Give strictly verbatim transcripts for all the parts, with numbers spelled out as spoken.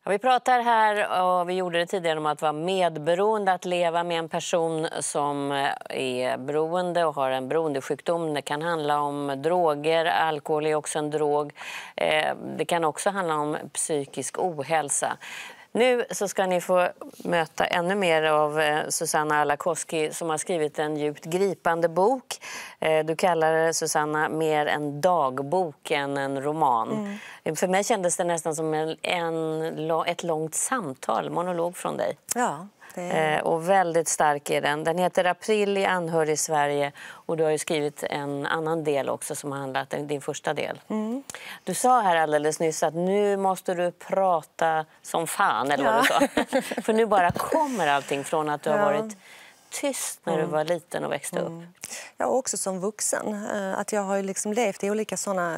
Vi pratar här, och vi gjorde det tidigare, om att vara medberoende, att leva med en person som är beroende och har en beroendesjukdom. Det kan handla om droger, alkohol är också en drog. Det kan också handla om psykisk ohälsa. Nu så ska ni få möta ännu mer av Susanna Alakoski som har skrivit en djupt gripande bok. Du kallar det, Susanna, mer en dagbok än en roman. Mm. För mig kändes det nästan som en, en, ett långt samtal, monolog från dig. Ja. Är... Och väldigt stark är den. Den heter April i anhörig Sverige, och du har ju skrivit en annan del också som har handlat om din första del. Mm. Du sa här alldeles nyss att nu måste du prata som fan, eller vad ja. du sa. För nu bara kommer allting från att du har varit tyst när mm. du var liten och växte mm. upp. Ja, också som vuxen. Att jag har ju liksom levt i olika sådana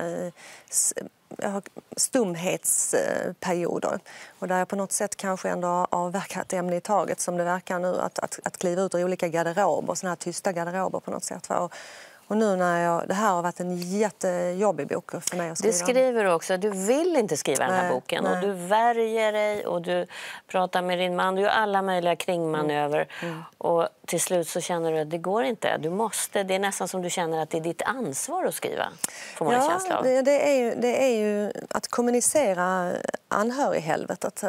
stumhetsperioder. Och där jag på något sätt kanske ändå har avverkat ämne i taget, som det verkar nu. Att, att, att kliva ut ur olika garderober, sådana här tysta garderober på något sätt. Och, och nu när jag, det här har varit en jättejobbig bok för mig att skriva. Det skriver du också. Du vill inte skriva den här nej, boken. Nej. Och du värjer dig och du pratar med din man. Du gör alla möjliga kringmanöver. Mm. Mm. Och till slut så känner du att det går inte. Du måste. Det är nästan som du känner att det är ditt ansvar att skriva. Får man ja, en känsla av. Det, det, är ju, det är ju att kommunicera anhörighelvetet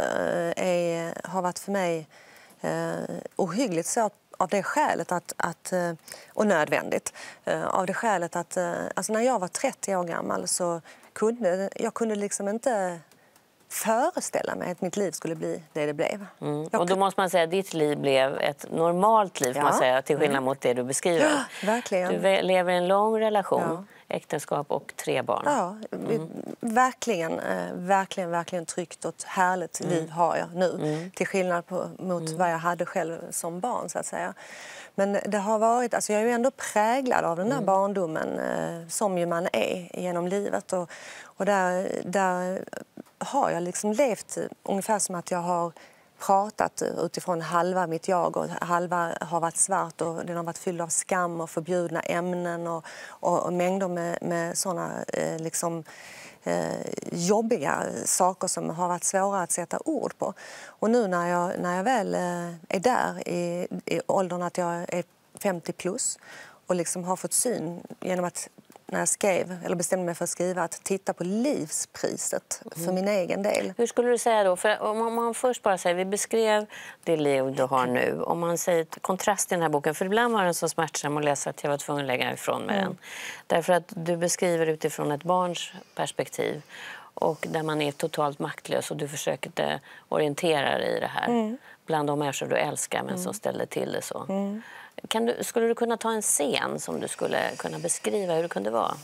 är, har varit för mig eh, ohyggligt svårt. Av det skälet att, att, och nödvändigt, av det skälet att alltså när jag var trettio år gammal så kunde jag kunde liksom inte föreställa mig att mitt liv skulle bli det det blev. Mm. Och då måste man säga att ditt liv blev ett normalt liv, ja. man säga, till skillnad mm. mot det du beskriver. Ja, verkligen. Du lever i en lång relation, ja. äktenskap och tre barn. Ja, mm. verkligen, verkligen, verkligen tryggt och härligt mm. liv har jag nu. Mm. Till skillnad på, mot mm. vad jag hade själv som barn, så att säga. Men det har varit, alltså jag är ju ändå präglad av den där mm. barndomen eh, som ju man är genom livet. Och, och där, där har jag liksom levt ungefär som att jag har pratat utifrån halva mitt jag, och halva har varit svart och den har varit fylld av skam och förbjudna ämnen och, och, och mängder med, med sådana eh, liksom eh, jobbiga saker som har varit svåra att sätta ord på. Och nu när jag, när jag väl eh, är där i, i åldern att jag är femtio plus och liksom har fått syn genom att när jag skrev, eller bestämde mig för att skriva, att titta på livspriset för min egen del. Hur skulle du säga då? För om man först bara säger, vi beskrev det liv du har nu. Om man säger kontrast i den här boken, för ibland var den så smärtsam att läsa att jag var tvungen att lägga ifrån med mm. den. Därför att du beskriver utifrån ett barns perspektiv och där man är totalt maktlös och du försökte orientera dig i det här. Mm. Bland de människor du älskar men mm. som ställer till det så. Mm. Kan du, skulle du kunna ta en scen som du skulle kunna beskriva hur det kunde vara?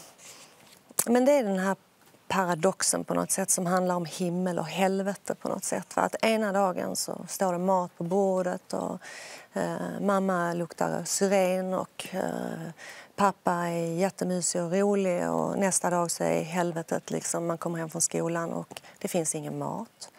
Men det är den här paradoxen på något sätt som handlar om himmel och helvete på något sätt. För att ena dagen så står det mat på bordet och eh, mamma luktar syren och eh, pappa är jättemysig och rolig, och nästa dag så är helvetet liksom, man kommer hem från skolan och det finns ingen mat.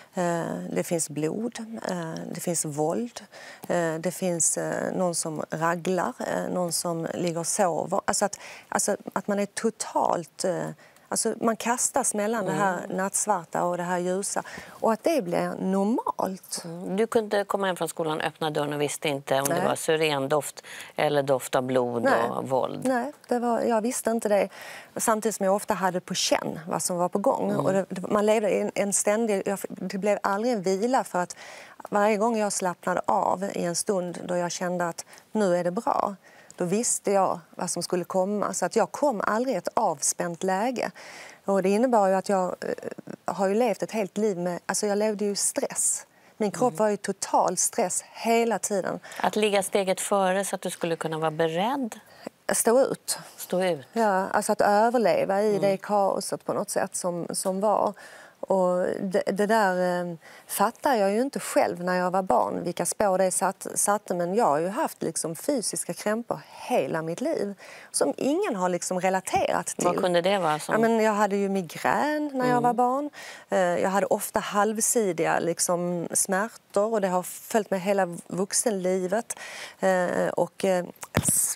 Det finns blod, det finns våld, det finns någon som raglar, någon som ligger och sover. Alltså att, alltså att man är totalt... Alltså man kastas mellan mm. det här nattsvarta och det här ljusa. Och att det blir normalt. Mm. Du kunde komma hem från skolan, öppna dörren och visste inte om Nej. det var syrendoft eller doft av blod Nej. och våld. Nej, det var, jag visste inte det. Samtidigt som jag ofta hade på känn vad som var på gång. Mm. Och det, man levde i en, en ständig... Jag, det blev aldrig en vila, för att varje gång jag slappnade av i en stund då jag kände att nu är det bra, då visste jag vad som skulle komma. Så att jag kom aldrig i ett avspänt läge. Och det innebar ju att jag eh, har ju levt ett helt liv med... Alltså jag levde ju i stress. Min kropp mm. var ju total stress hela tiden. Att ligga steget före så att du skulle kunna vara beredd? Stå ut. Stå ut? Ja, alltså att överleva i mm. det kaoset på något sätt som, som var. Och det, det där eh, fattar jag ju inte själv när jag var barn, vilka spår det satt, satte. Men jag har ju haft liksom fysiska krämpor hela mitt liv som ingen har liksom relaterat till. Vad kunde det vara? Som... Ja, men jag hade ju migrän när jag mm. var barn. Eh, jag hade ofta halvsidiga liksom, smärtor, och det har följt med hela vuxenlivet. Eh, och... Eh,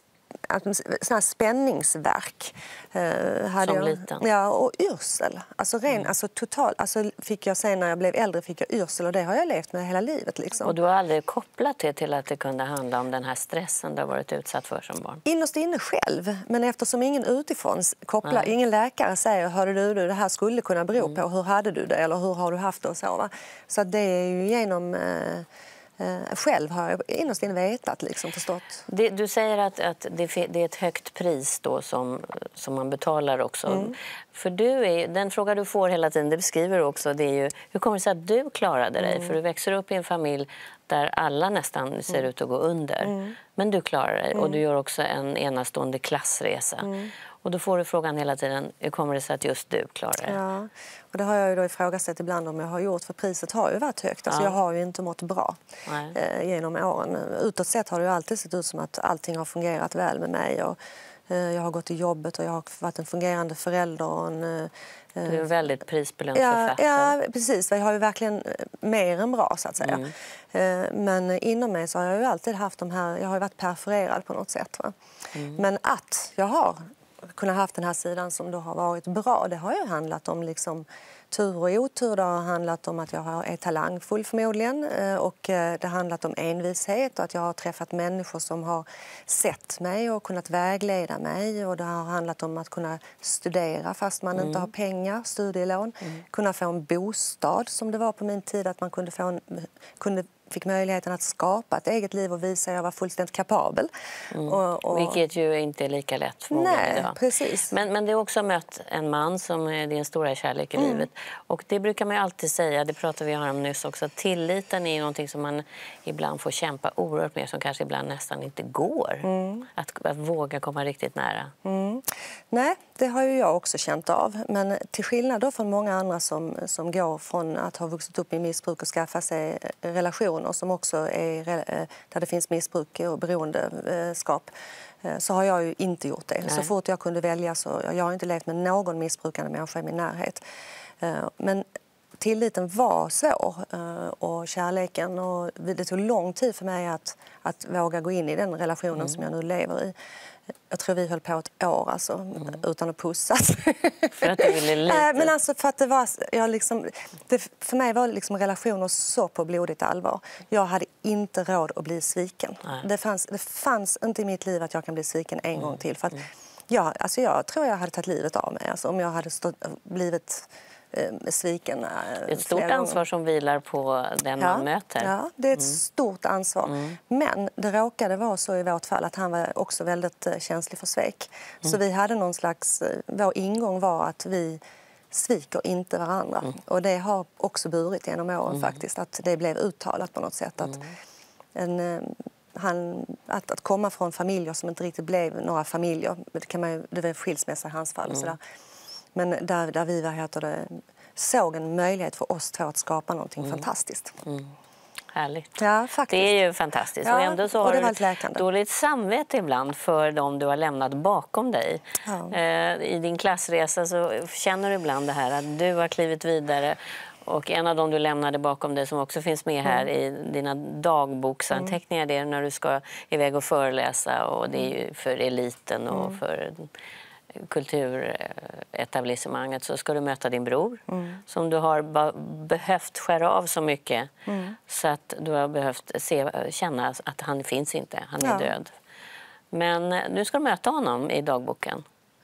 sån här spänningsverk. Eh, hade Som jag, liten? Ja, och yrsel. Alltså, ren, mm. alltså, total, alltså fick jag sen när jag blev äldre fick jag yrsel och det har jag levt med hela livet. Liksom. Och du har aldrig kopplat det till att det kunde handla om den här stressen du har varit utsatt för som barn? Innerst inne själv, men eftersom ingen utifrån kopplar, Nej. ingen läkare säger hörde du, du, det här skulle kunna bero mm. på hur hade du det eller hur har du haft det och så. Va? Så det är ju genom... Eh, Uh, själv har jag innerst inne vetat, liksom, förstått. Det, du säger att, att det, det är ett högt pris då som, som man betalar också. Mm. För du är, den fråga du får hela tiden, det beskriver du också, det är ju hur kommer det sig att du klarade dig? Mm. För du växer upp i en familj där alla nästan ser mm. ut att gå under. Mm. Men du klarar dig mm. och du gör också en enastående klassresa. Mm. Och då får du frågan hela tiden, hur kommer det sig att just du klarar det? Ja, och det har jag ju då ifrågasatt ibland om jag har gjort, för priset har ju varit högt. Alltså ja. Jag har ju inte mått bra eh, genom åren. Utåt sett har det ju alltid sett ut som att allting har fungerat väl med mig. Och, eh, jag har gått till jobbet och jag har varit en fungerande förälder. Och en, eh, du är en väldigt prisbelönt ja, författare. Ja, precis. Jag har ju verkligen mer än bra, så att säga. Mm. Eh, men inom mig så har jag ju alltid haft de här, jag har ju varit perforerad på något sätt. Va? Mm. Men att jag har kunna haft den här sidan som då har varit bra, det har ju handlat om liksom tur och otur. Det har handlat om att jag är talangfull förmodligen och det har handlat om envishet och att jag har träffat människor som har sett mig och kunnat vägleda mig, och det har handlat om att kunna studera fast man mm. inte har pengar, studielån, mm. kunna få en bostad som det var på min tid, att man kunde få en, kunde fick möjligheten att skapa ett eget liv och visa att jag var fullständigt kapabel. Mm. Och, och... Vilket ju inte är lika lätt för många Nej, idag. Precis. Men, men det har också mött en man som är din stora kärlek i mm. livet. Och det brukar man ju alltid säga, det pratade vi om nyss också, att tilliten är någonting som man ibland får kämpa oerhört med, som kanske ibland nästan inte går. Mm. Att, att våga komma riktigt nära. Mm. Nej, det har ju jag också känt av. Men till skillnad då från många andra som, som går från att ha vuxit upp i missbruk och skaffa sig relationer som också är där det finns missbruk och beroendeskap, så har jag ju inte gjort det. Nej. Så fort jag kunde välja så jag har inte levt med någon missbrukande människa i min närhet. Men tilliten var svår och kärleken, och det tog lång tid för mig att, att våga gå in i den relationen mm. som jag nu lever i. Jag tror vi höll på ett år alltså, mm. utan att pussas. För att du ville lite? Men alltså för att det var, jag liksom, det, för mig var liksom relationer så på blodigt allvar. Jag hade inte råd att bli sviken. Det fanns, det fanns inte i mitt liv att jag kan bli sviken en mm. gång till. För att jag, alltså jag tror jag hade tagit livet av mig alltså, om jag hade stått, blivit sviken. Det är ett stort ansvar gånger. Som vilar på den ja, man möter. Ja, det är ett mm. stort ansvar. Mm. Men det råkade vara så i vårt fall att han var också väldigt känslig för svek. Mm. Så vi hade någon slags, vår ingång var att vi sviker inte varandra. Mm. Och det har också burit genom åren mm. faktiskt, att det blev uttalat på något sätt. Att, mm. en, han, att, att komma från familjer som inte riktigt blev några familjer, det, kan man ju, det var skilsmässa i hans fall. Mm. Sådär. Men där, där vi var, heter det, såg en möjlighet för oss två att skapa någonting mm. fantastiskt. Mm. Härligt. Ja, faktiskt. Det är ju fantastiskt. Ja, och ändå så och har du dåligt samvete ibland för dem du har lämnat bakom dig. Ja. Eh, I din klassresa så känner du ibland det här att du har klivit vidare. Och en av dem du lämnade bakom dig som också finns med här mm. i dina dagboksanteckningar, mm. det är när du ska iväg och föreläsa, och det är ju för eliten och mm. för kulturetablissemanget, så ska du möta din bror mm. som du har behövt skära av så mycket mm. så att du har behövt se, känna att han finns inte, han är ja. död. Men nu ska du möta honom i dagboken.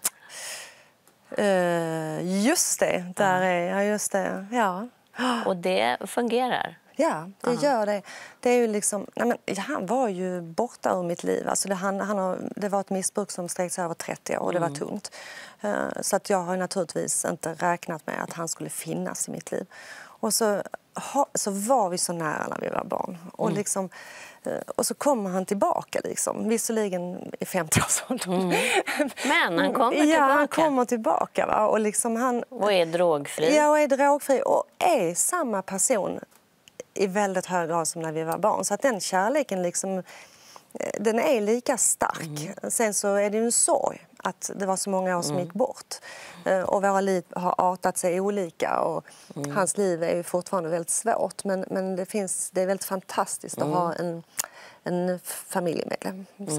Uh, just det, där uh. är jag, just det, ja. Och det fungerar. Ja, det uh-huh. gör det. Det är ju liksom, nej men, han var ju borta ur mitt liv. Alltså det, han, han har, det var ett missbruk som sträckte sig över trettio år och det var mm. tungt. Uh, så att jag har naturligtvis inte räknat med att han skulle finnas i mitt liv. Och så, ha, så var vi så nära när vi var barn. Och, mm. liksom, uh, och så kommer han tillbaka, liksom. Visserligen i femtioårsåldern. Mm. Men han kommer tillbaka. Ja, han kommer tillbaka. Va? Och, liksom han, och är drogfri. Ja, och är drogfri. Och är samma person i väldigt hög grad som när vi var barn. Så att den kärleken liksom, den är lika stark. Mm. Sen så är det ju en sorg att det var så många år som mm. gick bort. Och våra liv har artat sig olika. Och mm. hans liv är ju fortfarande väldigt svårt. Men, men det, finns, det är väldigt fantastiskt mm. att ha en, en familjemedlem. Så. Mm.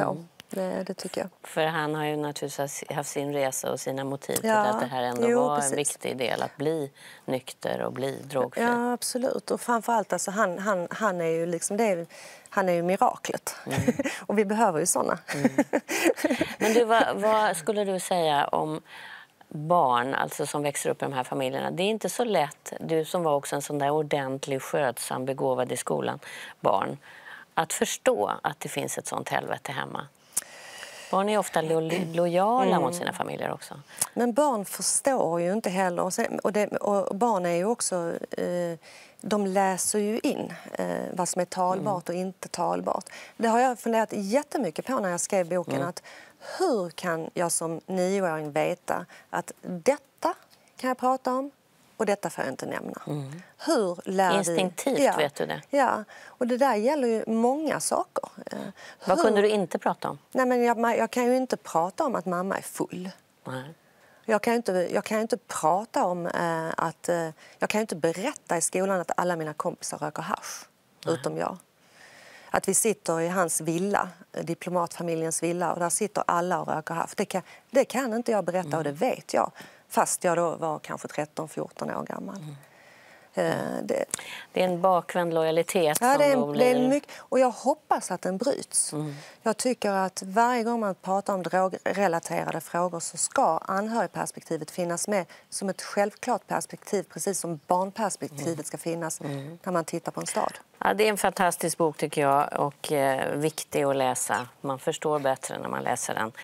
Det, det tycker jag. För han har ju naturligtvis haft sin resa och sina motiv till Ja, att det här ändå jo, var precis. en viktig del att bli nykter och bli drogfri. Ja, absolut. Och framförallt, alltså, han, han, han är ju liksom det är, han är ju miraklet. Mm. Och vi behöver ju såna. Mm. Men du, vad, vad skulle du säga om barn alltså som växer upp i de här familjerna? Det är inte så lätt, du som var också en sån där ordentlig, skötsam, begåvad i skolan, barn, att förstå att det finns ett sånt helvete hemma. Barn är ofta lo lojala mm. mot sina familjer också. Men barn förstår ju inte heller. Och, sen, och, det, och barn är ju också... Eh, de läser ju in eh, vad som är talbart mm. och inte talbart. Det har jag funderat jättemycket på när jag skrev boken. Mm. Att hur kan jag som nioåring veta att detta kan jag prata om och detta får jag inte nämna? Mm. Hur lär Instinktivt vi... ja, vet du det. Ja, och det där gäller ju många saker. Vad hur... kunde du inte prata om? Nej, men jag, jag kan ju inte prata om att mamma är full. Nej. Jag kan ju inte, jag kan ju inte prata om eh, att... Eh, jag kan ju inte berätta i skolan att alla mina kompisar röker hasch, Nej. utom jag. Att vi sitter i hans villa, diplomatfamiljens villa, och där sitter alla och röker hasch. Det kan, det kan inte jag berätta mm. och det vet jag. Fast jag då var kanske tretton fjorton år gammal. Mm. Eh, det, det är en bakvänd lojalitet ja, som det är, då blir... det är mycket, och jag hoppas att den bryts. Mm. Jag tycker att varje gång man pratar om drogrelaterade frågor så ska anhörigperspektivet finnas med som ett självklart perspektiv, precis som barnperspektivet mm. ska finnas mm. när man tittar på en stad. Ja, det är en fantastisk bok tycker jag och eh, viktig att läsa. Man förstår bättre när man läser den.